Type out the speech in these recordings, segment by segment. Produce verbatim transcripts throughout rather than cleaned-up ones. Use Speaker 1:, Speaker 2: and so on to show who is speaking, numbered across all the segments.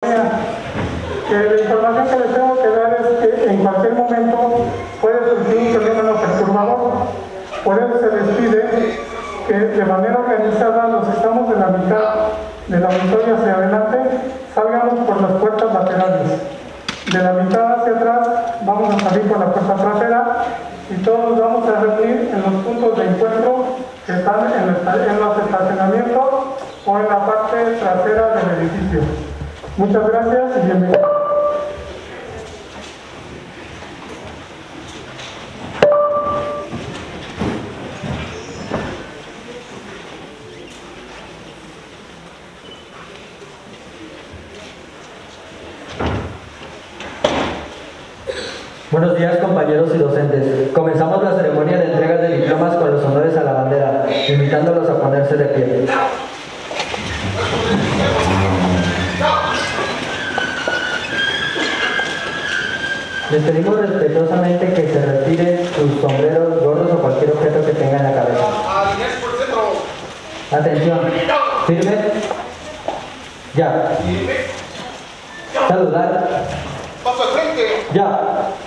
Speaker 1: ceremonia. Eh, la información que les tengo que dar es que en cualquier momento puede surgir un fenómeno perturbador. Por eso se les pide que de manera organizada los que estamos de la mitad del auditorio hacia adelante salgamos por las puertas laterales. De la mitad hacia atrás vamos a salir por la puerta trasera y todos nos vamos a reunir en los puntos de encuentro que están en, el, en los estacionamientos o en la parte trasera del edificio. Muchas gracias y bienvenidos.
Speaker 2: Buenos días, compañeros y docentes. Comenzamos la ceremonia de entrega de diplomas con los honores a la bandera, invitándolos a ponerse de pie. Les pedimos respetuosamente que se retiren sus sombreros, gorros o cualquier objeto que tengan en la cabeza. Atención. Firme. Ya. Saludar.
Speaker 3: Paso al frente.
Speaker 2: Ya.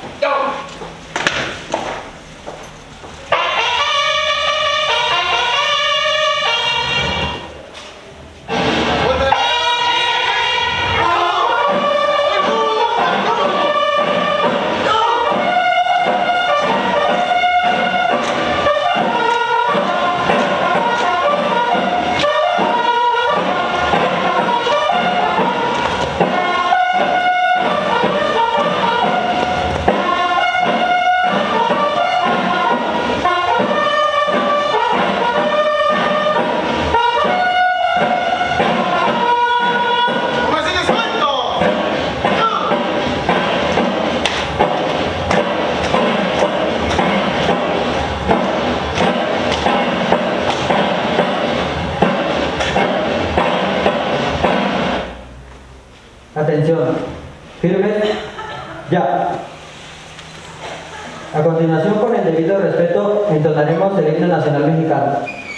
Speaker 2: Atención. Firmes. Ya. A continuación, con el debido respeto, entonaremos el himno nacional mexicano.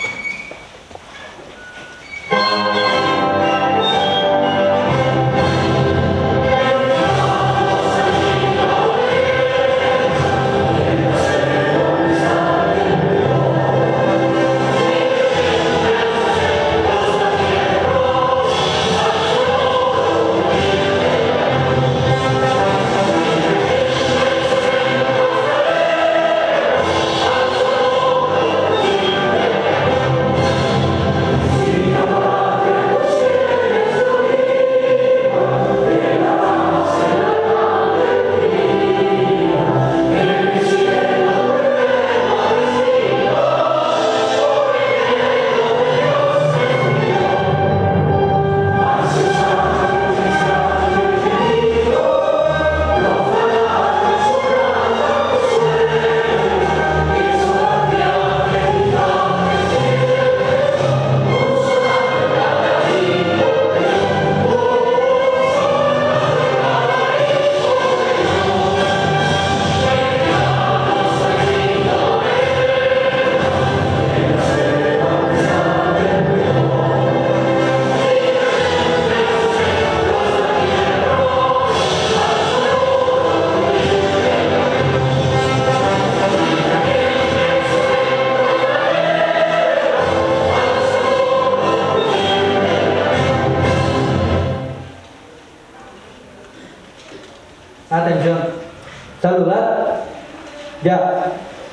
Speaker 2: Atención. Saludar. Ya.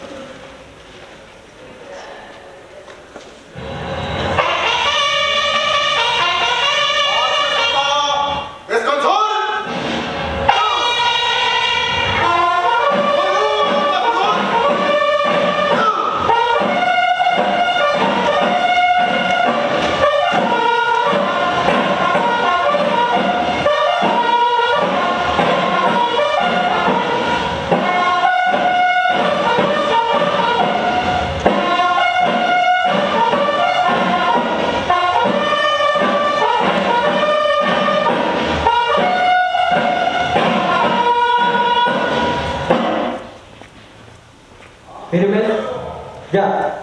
Speaker 2: Firmes. Ya.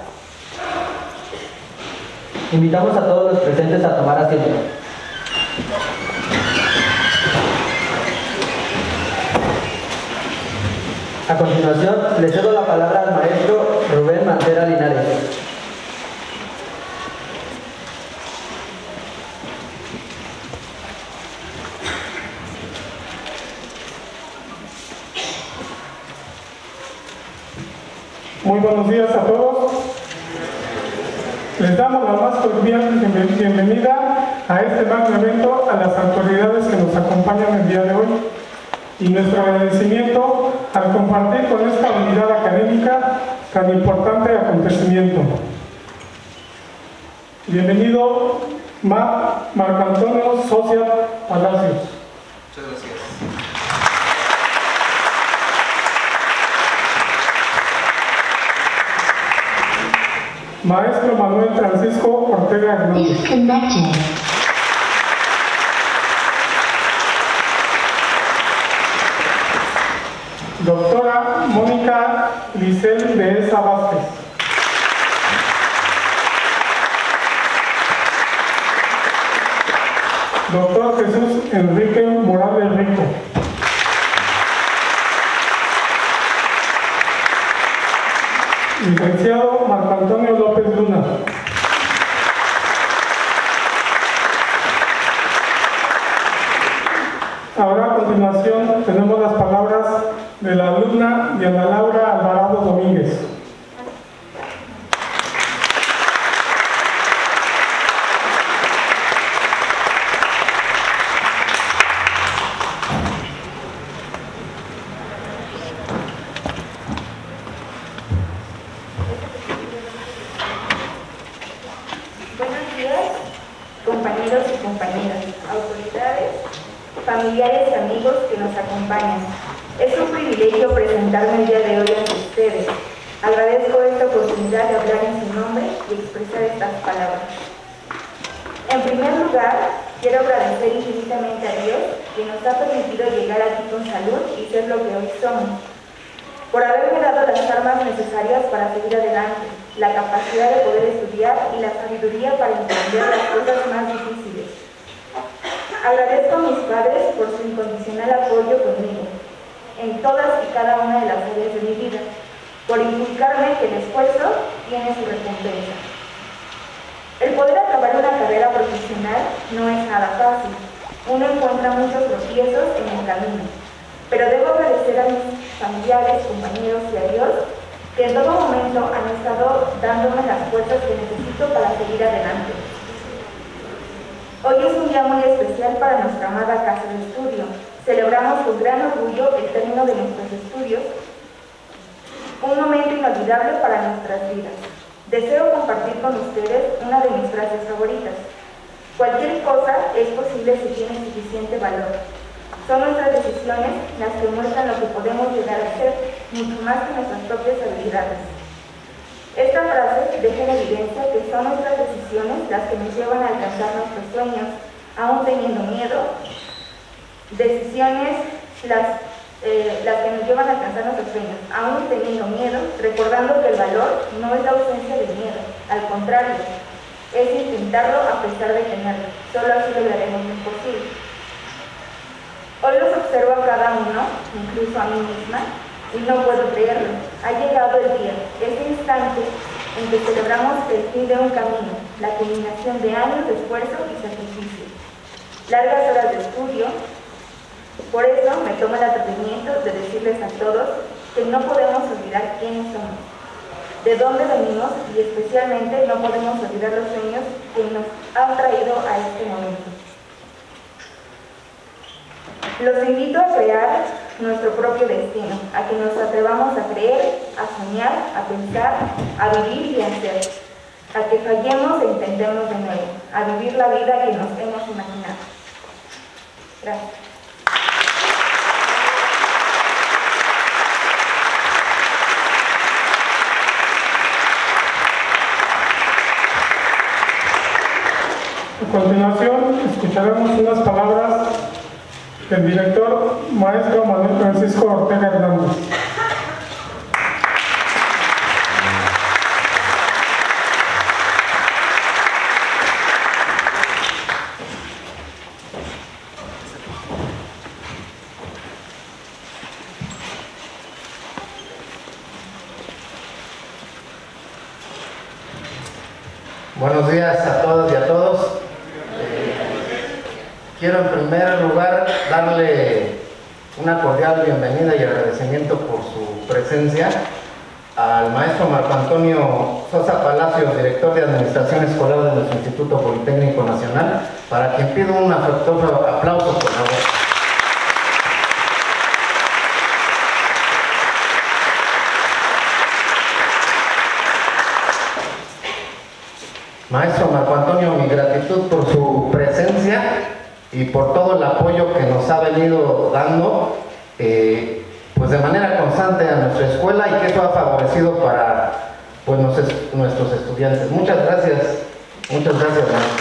Speaker 2: Invitamos a todos los presentes a tomar asiento. A continuación, le cedo la palabra al maestro Rubén Mantera Linares.
Speaker 1: Muy buenos días a todos. Les damos la más cordial bienvenida a este magno evento, a las autoridades que nos acompañan el día de hoy, y nuestro agradecimiento al compartir con esta unidad académica tan importante acontecimiento. Bienvenido, Mar Marco Antonio Socia Palacios.
Speaker 3: Muchas gracias.
Speaker 1: Maestro Manuel Francisco Ortega Hernández. Doctora Mónica Licel de Esa Vázquez. Doctor Jesús Enrique Morales Rico. Licenciado Marco Antonio López Luna. Ahora a continuación tenemos las palabras de la alumna Diana Laura Alvarado Domínguez.
Speaker 4: Compañeros y compañeras, autoridades, familiares y amigos que nos acompañan. Es un privilegio presentarme el día de hoy ante ustedes. Agradezco esta oportunidad de hablar en su nombre y expresar estas palabras. En primer lugar, quiero agradecer infinitamente a Dios que nos ha permitido llegar aquí con salud y ser lo que hoy somos, por haberme dado las armas necesarias para seguir adelante, la capacidad de poder estudiar y la sabiduría para entender las cosas más difíciles. Agradezco a mis padres por su incondicional apoyo conmigo, en todas y cada una de las áreas de mi vida, por inculcarme que el esfuerzo tiene su recompensa. El poder acabar una carrera profesional no es nada fácil. Uno encuentra muchos tropiezos en el camino, pero debo agradecer a mis familiares, compañeros y a Dios que en todo momento han estado dándome las fuerzas que necesito para seguir adelante. Hoy es un día muy especial para nuestra amada casa de estudio. Celebramos con gran orgullo el término de nuestros estudios, un momento inolvidable para nuestras vidas. Deseo compartir con ustedes una de mis frases favoritas. Cualquier cosa es posible si tiene suficiente valor. Son nuestras decisiones las que muestran lo que podemos llegar a ser, mucho más que nuestras propias habilidades. Esta frase deja en evidencia que son nuestras decisiones las que nos llevan a alcanzar nuestros sueños, aún teniendo miedo. Decisiones las, eh, las que nos llevan a alcanzar nuestros sueños, aún teniendo miedo, recordando que el valor no es la ausencia de miedo, al contrario, es intentarlo a pesar de tenerlo. Solo así lograremos lo imposible. Hoy los observo a cada uno, incluso a mí misma, y no puedo creerlo. Ha llegado el día, ese instante en que celebramos el fin de un camino, la culminación de años de esfuerzo y sacrificio, largas horas de estudio. Por eso me tomo el atrevimiento de decirles a todos que no podemos olvidar quiénes somos, de dónde venimos y especialmente no podemos olvidar los sueños que nos han traído a este momento. Los invito a crear nuestro propio destino, a que nos atrevamos a creer, a soñar, a pensar, a vivir y a hacer, a que fallemos e intentemos de nuevo, a vivir la vida que nos hemos imaginado. Gracias.
Speaker 1: A continuación, escucharemos unas palabras del director maestro Manuel Francisco Ortega Hernández.
Speaker 5: Buenos días a todos y a todos. Eh, quiero en primer lugar darle una cordial bienvenida y agradecimiento por su presencia al maestro Marco Antonio Sosa Palacios, director de Administración Escolar de nuestro Instituto Politécnico Nacional, para quien pido un afectuoso aplauso, por favor. Maestro Marco Antonio, mi gratitud por su presencia y por todo el apoyo que nos ha venido dando eh, pues de manera constante a nuestra escuela, y que eso ha favorecido para pues, nos, nuestros estudiantes. Muchas gracias, muchas gracias, maestro.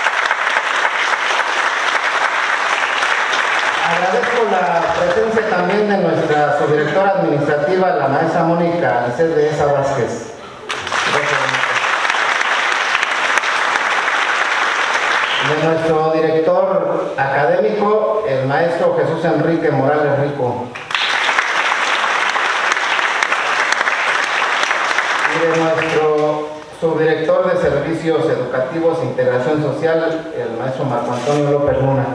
Speaker 5: Agradezco la presencia también de nuestra subdirectora administrativa, la maestra Mónica Lisset de Esa Vázquez. De nuestro director académico, el maestro Jesús Enrique Morales Rico. Y de nuestro subdirector de Servicios Educativos e Integración Social, el maestro Marco Antonio López Luna.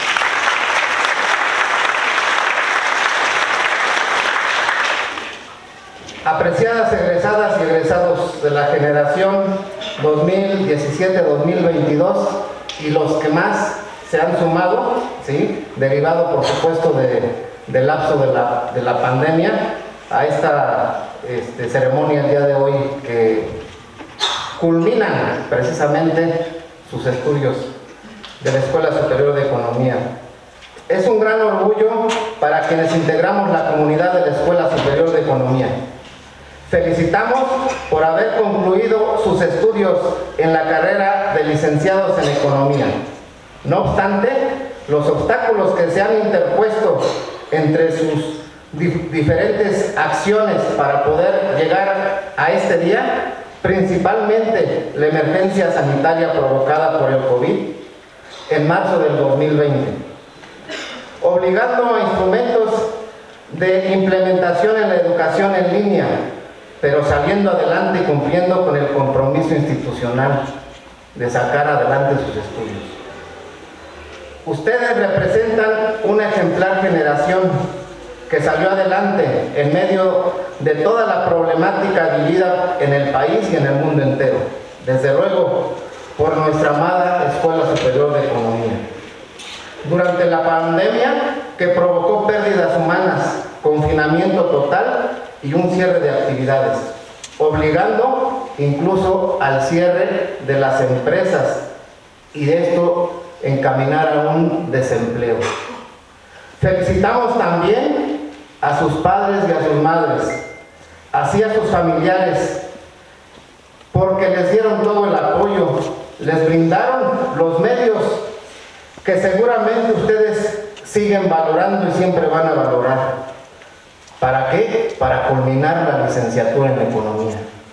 Speaker 5: Apreciadas egresadas y egresados de la generación dos mil diecisiete dos mil veintidós, y los que más se han sumado, ¿sí?, derivado por supuesto de, del lapso de la, de la pandemia, a esta este, ceremonia el día de hoy, que culminan precisamente sus estudios de la Escuela Superior de Economía. Es un gran orgullo para quienes integramos la comunidad de la Escuela Superior de Economía. Felicitamos por haber concluido sus estudios en la carrera de licenciados en Economía. No obstante, los obstáculos que se han interpuesto entre sus dif- diferentes acciones para poder llegar a este día, principalmente la emergencia sanitaria provocada por el COVID en marzo del dos mil veinte, obligando a instrumentos de implementación en la educación en línea, pero saliendo adelante y cumpliendo con el compromiso institucional de sacar adelante sus estudios. Ustedes representan una ejemplar generación que salió adelante en medio de toda la problemática vivida en el país y en el mundo entero, desde luego por nuestra amada Escuela Superior de Economía. Durante la pandemia, que provocó pérdidas humanas, confinamiento total y un cierre de actividades, obligando incluso al cierre de las empresas, y de esto encaminar a un desempleo. Felicitamos también a sus padres y a sus madres, así a sus familiares, porque les dieron todo el apoyo, les brindaron los medios que seguramente ustedes siguen valorando y siempre van a valorar. ¿Para qué? Para culminar la licenciatura en Economía.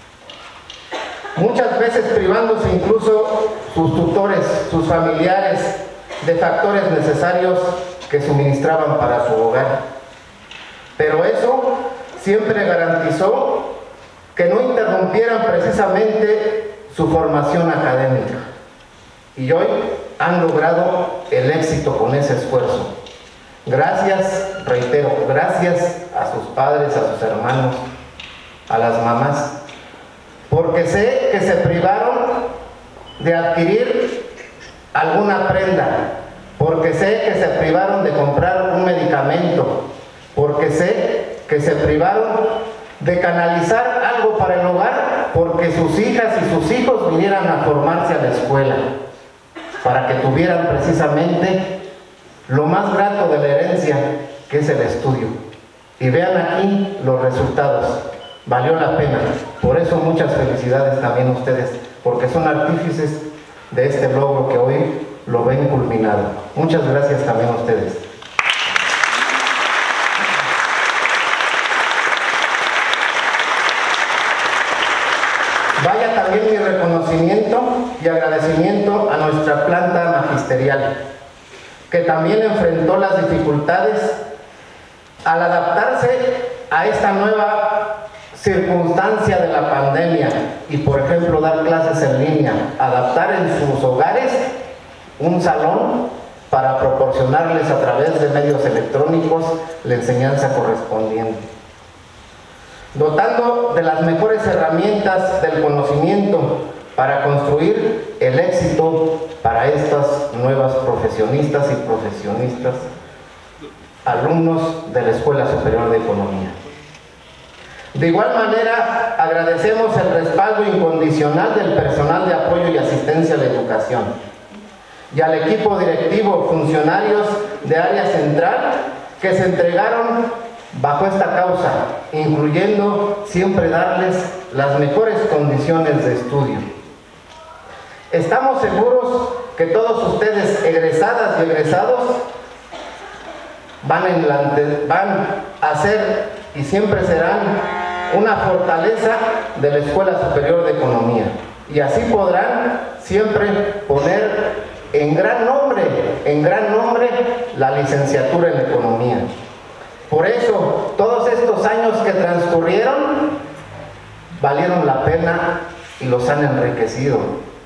Speaker 5: Muchas veces privándose incluso sus tutores, sus familiares, de factores necesarios que suministraban para su hogar. Pero eso siempre garantizó que no interrumpieran precisamente su formación académica. Y hoy han logrado el éxito con ese esfuerzo. Gracias, reitero, gracias a sus padres, a sus hermanos, a las mamás, porque sé que se privaron de adquirir alguna prenda, porque sé que se privaron de comprar un medicamento, porque sé que se privaron de canalizar algo para el hogar, porque sus hijas y sus hijos vinieran a formarse a la escuela, para que tuvieran precisamente lo más grato de la herencia, que es el estudio. Y vean aquí los resultados. Valió la pena. Por eso muchas felicidades también a ustedes, porque son artífices de este logro que hoy lo ven culminado. Muchas gracias también a ustedes. Vaya también mi reconocimiento y agradecimiento a nuestra planta magisterial, que también enfrentó las dificultades al adaptarse a esta nueva circunstancia de la pandemia y, por ejemplo, dar clases en línea, adaptar en sus hogares un salón para proporcionarles a través de medios electrónicos la enseñanza correspondiente, dotando de las mejores herramientas del conocimiento para construir el éxito para estas nuevas profesionistas y profesionistas, alumnos de la Escuela Superior de Economía. De igual manera, agradecemos el respaldo incondicional del personal de apoyo y asistencia a la educación y al equipo directivo, funcionarios de área central que se entregaron bajo esta causa, incluyendo siempre darles las mejores condiciones de estudio. Estamos seguros que todos ustedes, egresadas y egresados, van, en la, van a ser y siempre serán una fortaleza de la Escuela Superior de Economía, y así podrán siempre poner en gran nombre, en gran nombre la licenciatura en Economía. Por eso, todos estos años que transcurrieron valieron la pena y los han enriquecido.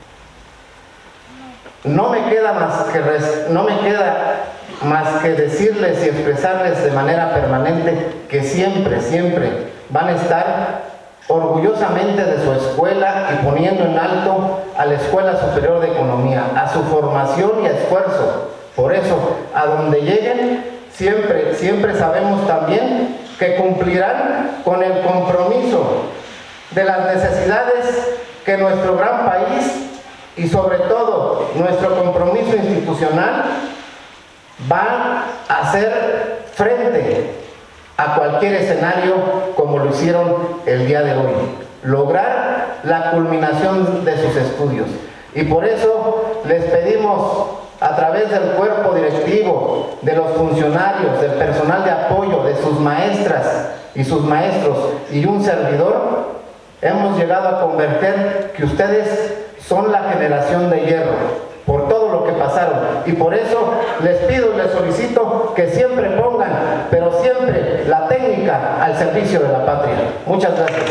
Speaker 5: No me queda más que, res, no me queda más que decirles y expresarles de manera permanente que siempre, siempre van a estar orgullosamente de su escuela y poniendo en alto a la Escuela Superior de Economía, a su formación y esfuerzo. Por eso, a donde lleguen, siempre, siempre sabemos también que cumplirán con el compromiso de las necesidades que nuestro gran país y sobre todo nuestro compromiso institucional va a hacer frente a cualquier escenario como lo hicieron el día de hoy, lograr la culminación de sus estudios. Y por eso les pedimos a través del cuerpo directivo, de los funcionarios, del personal de apoyo, de sus maestras y sus maestros y un servidor, hemos llegado a convertir que ustedes son la generación de hierro por todo lo que pasaron, y por eso les pido y les solicito que siempre pongan, pero siempre, la técnica al servicio de la patria. Muchas gracias.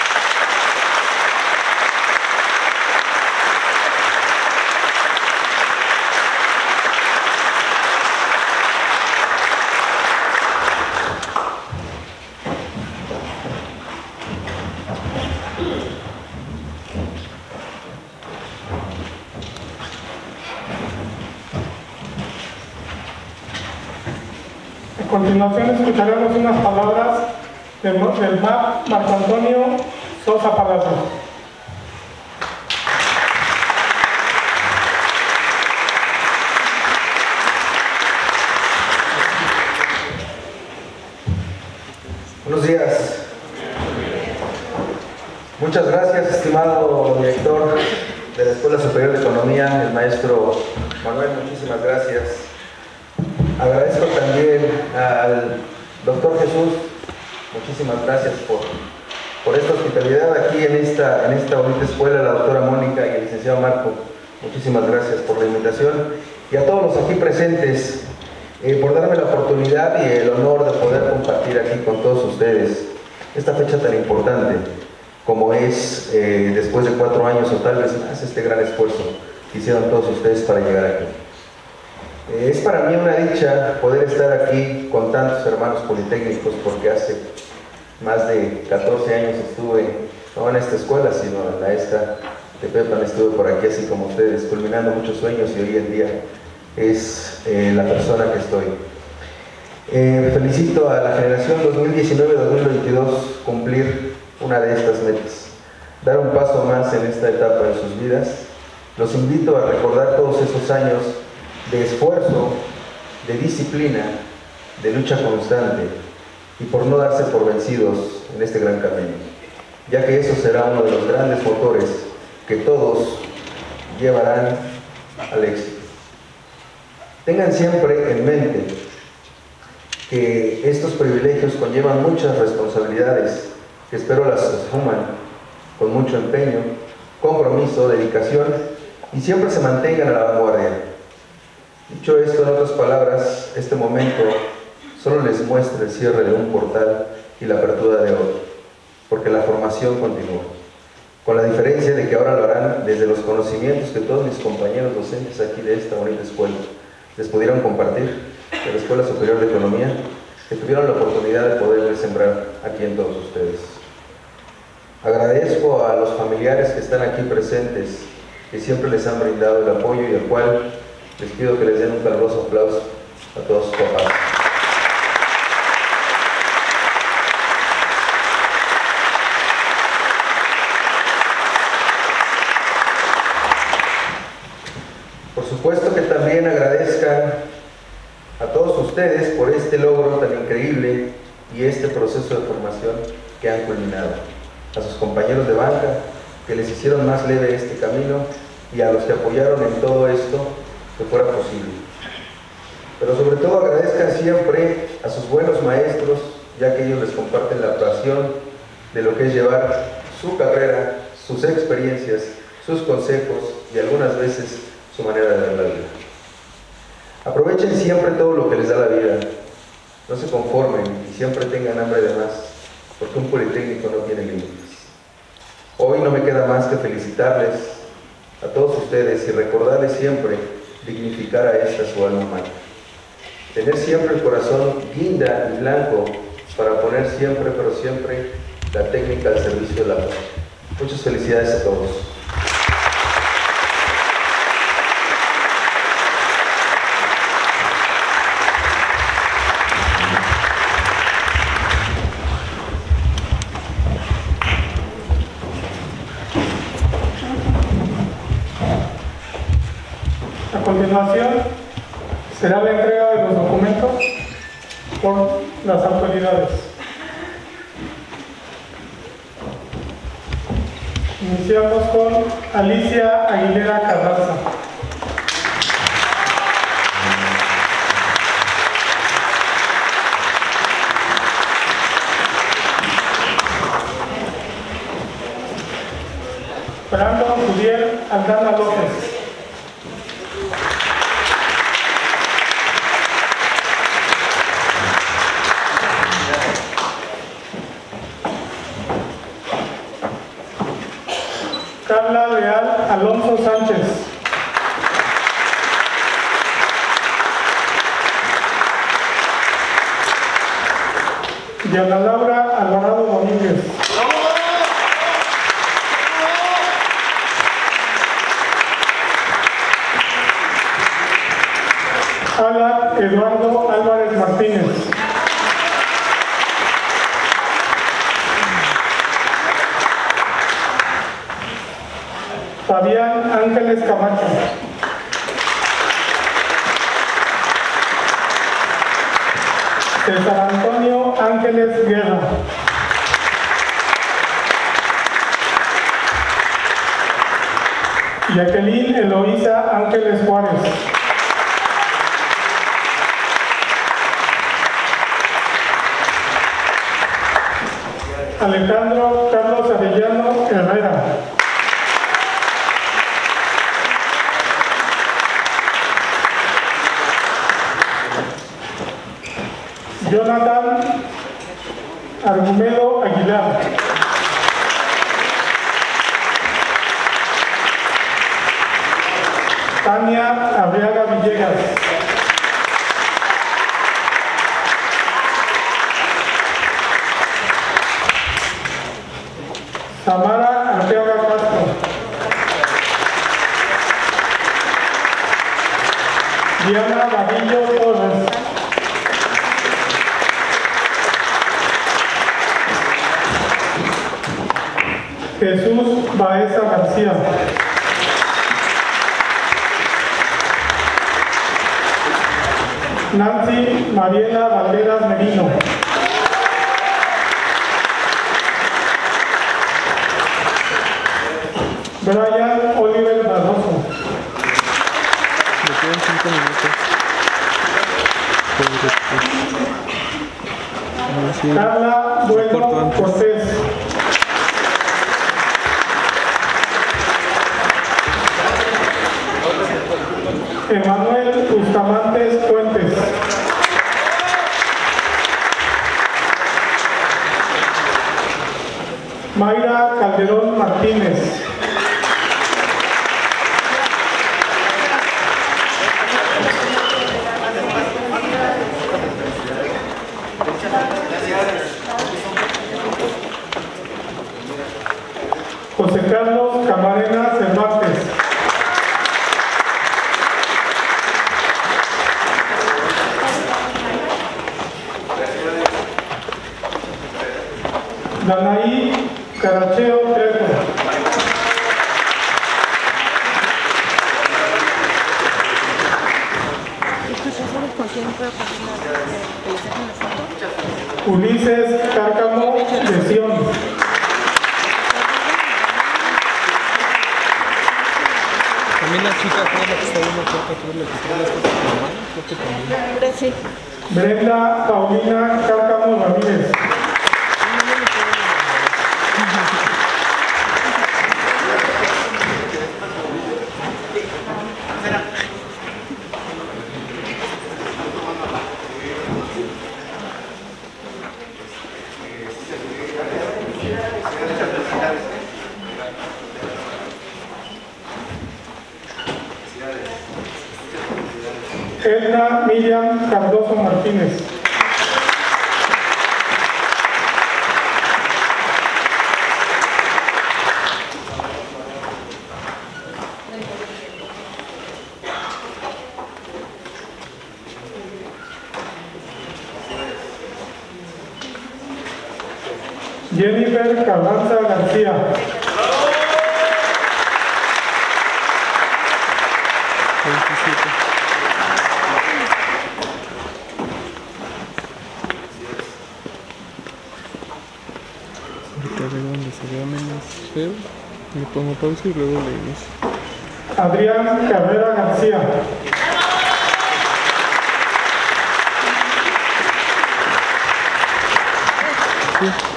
Speaker 1: A continuación escucharemos unas palabras del, del M A P Marco Antonio Sosa Palacio.
Speaker 6: Buenos días. Muchas gracias, estimado director de la Escuela Superior de Economía, el maestro Manuel, muchísimas gracias. Agradezco también al doctor Jesús, muchísimas gracias por, por esta hospitalidad aquí en esta, en esta bonita escuela, la doctora Mónica y el licenciado Marco, muchísimas gracias por la invitación, y a todos los aquí presentes eh, por darme la oportunidad y el honor de poder compartir aquí con todos ustedes esta fecha tan importante como es, eh, después de cuatro años o tal vez más, este gran esfuerzo que hicieron todos ustedes para llegar aquí. Eh, es para mí una dicha poder estar aquí con tantos hermanos politécnicos, porque hace más de catorce años estuve, no en esta escuela, sino en la esta de Pepan, estuve por aquí así como ustedes, culminando muchos sueños, y hoy en día es eh, la persona que estoy. Eh, felicito a la generación dos mil diecinueve dos mil veintidós cumplir una de estas metas, dar un paso más en esta etapa de sus vidas. Los invito a recordar todos esos años de esfuerzo, de disciplina, de lucha constante, y por no darse por vencidos en este gran camino, ya que eso será uno de los grandes motores que todos llevarán al éxito. Tengan siempre en mente que estos privilegios conllevan muchas responsabilidades, que espero las asuman con mucho empeño, compromiso, dedicación, y siempre se mantengan a la vanguardia. Dicho esto, en otras palabras, este momento solo les muestra el cierre de un portal y la apertura de otro. porque la formación continúa, con la diferencia de que ahora lo harán desde los conocimientos que todos mis compañeros docentes aquí de esta bonita escuela les pudieron compartir de la Escuela Superior de Economía, que tuvieron la oportunidad de poder sembrar aquí en todos ustedes. Agradezco a los familiares que están aquí presentes, que siempre les han brindado el apoyo y al cual les pido que les den un caluroso aplauso a todos sus papás. Por supuesto que también agradezcan a todos ustedes por este logro tan increíble y este proceso de formación que han culminado. A sus compañeros de banca que les hicieron más leve este camino y a los que apoyaron en todo esto que fuera posible. Pero sobre todo agradezcan siempre a sus buenos maestros, ya que ellos les comparten la pasión de lo que es llevar su carrera, sus experiencias, sus consejos y algunas veces su manera de ver la vida. Aprovechen siempre todo lo que les da la vida, no se conformen y siempre tengan hambre de más, porque un politécnico no tiene límites. Hoy no me queda más que felicitarles a todos ustedes y recordarles siempre dignificar a esta su alma mater. Tener siempre el corazón guinda y blanco para poner siempre, pero siempre, la técnica al servicio de la paz. Muchas felicidades a todos.
Speaker 1: A continuación, será la entrega de los documentos por las autoridades. Iniciamos con Alicia Aguilera Carranza. Brandon Julier Aldana López. Carla Leal Alonso Sánchez. Diana Laura Alvarado Domínguez. Alan Eduardo Álvarez Martínez. Fabián Ángeles Camacho. César Antonio Ángeles Guerra. Jacqueline Eloísa Ángeles Juárez. Alejandro Carlos Arellano Herrera. Jonathan Argumedo Aguilar. Tania Arriaga Villegas. Tamara Arteaga Castro. Diana Vadillo Torres. Jesús Baeza García. Nancy Mariela Valderas Merino. Brian Oliver Barroso.
Speaker 7: Me quedan cinco minutos. Sí.
Speaker 1: Carla Bueno Cortés. Emanuel Bustamantes Fuentes. Mayra Calderón Martínez. José Carlos Camarena Cervantes. Danaí Caracheo Trejo. Ulises Cárcamo Lesión.
Speaker 7: También la chica fue la que está viendo acá, que fue la que trae las cosas de la mano, creo que también.
Speaker 4: Sí.
Speaker 1: Brenda Paulina Cárcamo Ramírez. Edna Miriam Cardoso Martínez. Jennifer Carranza García.
Speaker 7: veintisiete. Ahorita veo donde se vea menos feo. Le pongo pausa y luego le inicio.
Speaker 1: Adrián Carrera García.
Speaker 7: Sí.